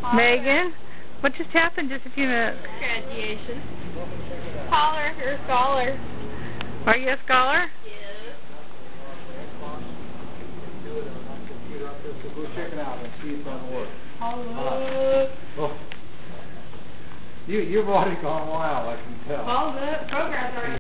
Megan, what just happened just a few minutes? Graduation. Holler, you're a scholar. Are you a scholar? Yes. Go check it out and see if it doesn't work. Holla. Oh. You've already gone wild, I can tell. All the programs are